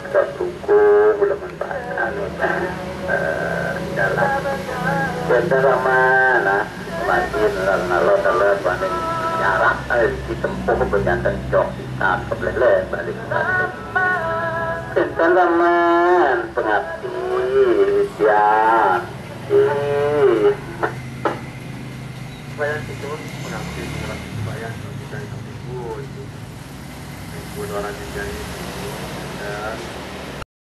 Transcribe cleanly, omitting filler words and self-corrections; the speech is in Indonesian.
buku belum anu dalam benda mana makin lalu banding nyarak ditempuh bergantung jok saat kebelele balik kedalaman pengabdi ya supaya itu pengabdi supaya kita itu ibu orang yang jadi dan